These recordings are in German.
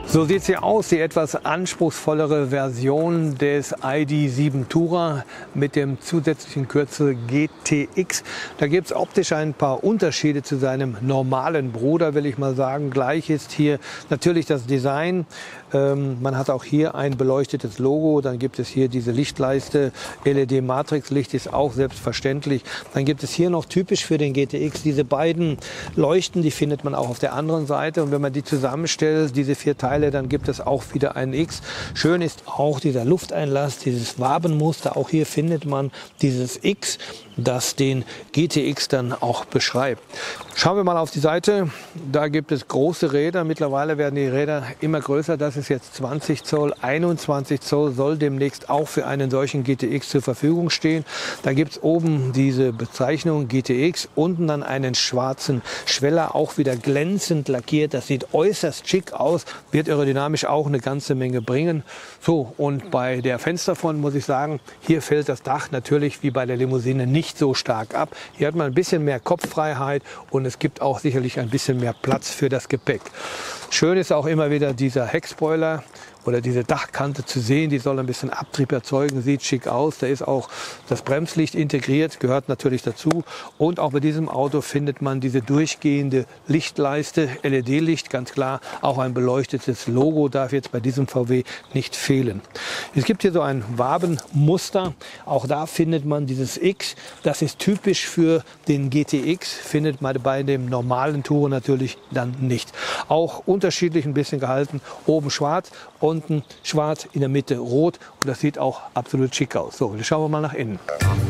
So sieht sie aus, die etwas anspruchsvollere Version des ID.7 Tourer mit dem zusätzlichen Kürzel GTX. Da gibt es optisch ein paar Unterschiede zu seinem normalen Bruder, will ich mal sagen. Gleich ist hier natürlich das Design. Man hat auch hier ein beleuchtetes Logo, dann gibt es hier diese Lichtleiste, LED-Matrix-Licht ist auch selbstverständlich. Dann gibt es hier noch typisch für den GTX diese beiden Leuchten, die findet man auch auf der anderen Seite. Und wenn man die zusammenstellt, diese 4 Teile, dann gibt es auch wieder ein X. Schön ist auch dieser Lufteinlass, dieses Wabenmuster. Auch hier findet man dieses X, das den GTX dann auch beschreibt. Schauen wir mal auf die Seite. Da gibt es große Räder. Mittlerweile werden die Räder immer größer. Das ist jetzt 20 Zoll. 21 Zoll soll demnächst auch für einen solchen GTX zur Verfügung stehen. Da gibt es oben diese Bezeichnung GTX. Unten dann einen schwarzen Schweller, auch wieder glänzend lackiert. Das sieht äußerst schick aus. Wird aerodynamisch auch eine ganze Menge bringen. So, und bei der Fensterfront muss ich sagen, hier fällt das Dach natürlich wie bei der Limousine nicht so stark ab. Hier hat man ein bisschen mehr Kopffreiheit und es gibt auch sicherlich ein bisschen mehr Platz für das Gepäck. Schön ist auch immer wieder dieser Heckspoiler oder diese Dachkante zu sehen, die soll ein bisschen Abtrieb erzeugen, sieht schick aus. Da ist auch das Bremslicht integriert, gehört natürlich dazu. Und auch bei diesem Auto findet man diese durchgehende Lichtleiste, LED-Licht, ganz klar. Auch ein beleuchtetes Logo darf jetzt bei diesem VW nicht fehlen. Es gibt hier so ein Wabenmuster, auch da findet man dieses X. Das ist typisch für den GTX, findet man bei dem normalen Tourer natürlich dann nicht. Auch unterschiedlich ein bisschen gehalten, oben schwarz, unten schwarz, in der Mitte rot und das sieht auch absolut schick aus. So, jetzt schauen wir mal nach innen.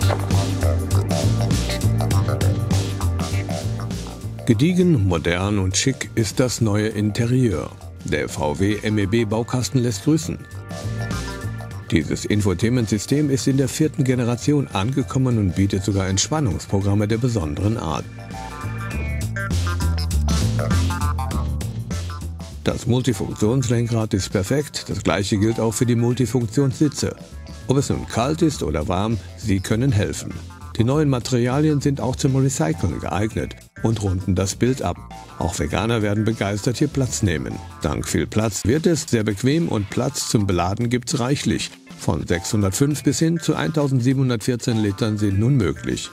Gediegen, modern und schick ist das neue Interieur. Der VW MEB Baukasten lässt grüßen. Dieses Infotainment-System ist in der 4. Generation angekommen und bietet sogar Entspannungsprogramme der besonderen Art. Das Multifunktionslenkrad ist perfekt, das gleiche gilt auch für die Multifunktionssitze. Ob es nun kalt ist oder warm, sie können helfen. Die neuen Materialien sind auch zum Recyceln geeignet und runden das Bild ab. Auch Veganer werden begeistert hier Platz nehmen. Dank viel Platz wird es sehr bequem und Platz zum Beladen gibt's reichlich. Von 605 bis hin zu 1714 Litern sind nun möglich.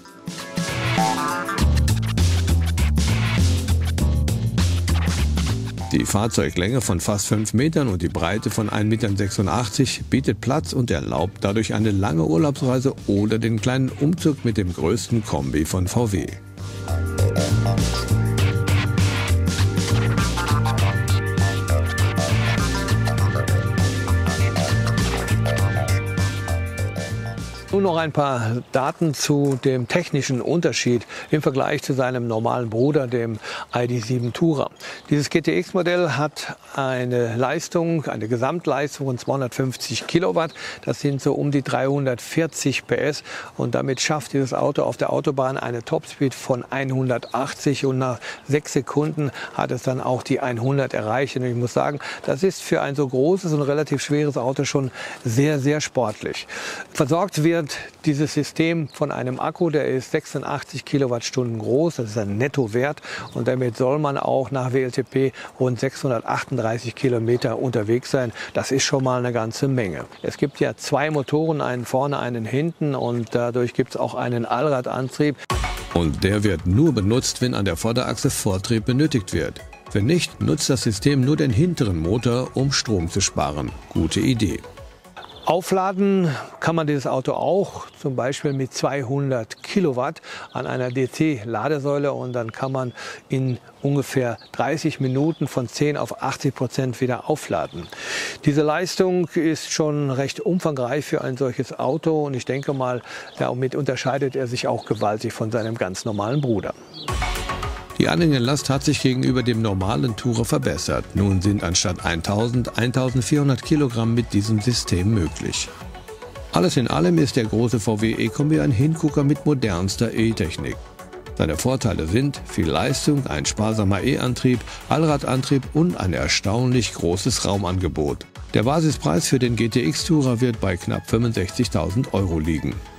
Die Fahrzeuglänge von fast 5 Metern und die Breite von 1,86 Meter bietet Platz und erlaubt dadurch eine lange Urlaubsreise oder den kleinen Umzug mit dem größten Kombi von VW. Nun noch ein paar Daten zu dem technischen Unterschied im Vergleich zu seinem normalen Bruder, dem ID.7 Tourer. Dieses GTX-Modell hat eine Leistung, eine Gesamtleistung von 250 Kilowatt. Das sind so um die 340 PS und damit schafft dieses Auto auf der Autobahn eine Topspeed von 180 und nach 6 Sekunden hat es dann auch die 100 erreicht. Und ich muss sagen, das ist für ein so großes und relativ schweres Auto schon sehr, sehr sportlich. Versorgt wird dieses System von einem Akku, der ist 86 Kilowattstunden groß, das ist ein Nettowert und damit soll man auch nach WLTP rund 638 Kilometer unterwegs sein. Das ist schon mal eine ganze Menge. Es gibt ja 2 Motoren, einen vorne, einen hinten und dadurch gibt es auch einen Allradantrieb. Und der wird nur benutzt, wenn an der Vorderachse Vortrieb benötigt wird. Wenn nicht, nutzt das System nur den hinteren Motor, um Strom zu sparen. Gute Idee. Aufladen kann man dieses Auto auch, zum Beispiel mit 200 Kilowatt an einer DC-Ladesäule und dann kann man in ungefähr 30 Minuten von 10 auf 80% wieder aufladen. Diese Leistung ist schon recht umfangreich für ein solches Auto und ich denke mal, damit unterscheidet er sich auch gewaltig von seinem ganz normalen Bruder. Die Anhängelast hat sich gegenüber dem normalen Tourer verbessert. Nun sind anstatt 1400 Kilogramm mit diesem System möglich. Alles in allem ist der große VW e-Kombi ein Hingucker mit modernster E-Technik. Seine Vorteile sind viel Leistung, ein sparsamer E-Antrieb, Allradantrieb und ein erstaunlich großes Raumangebot. Der Basispreis für den GTX Tourer wird bei knapp 65.000 € liegen.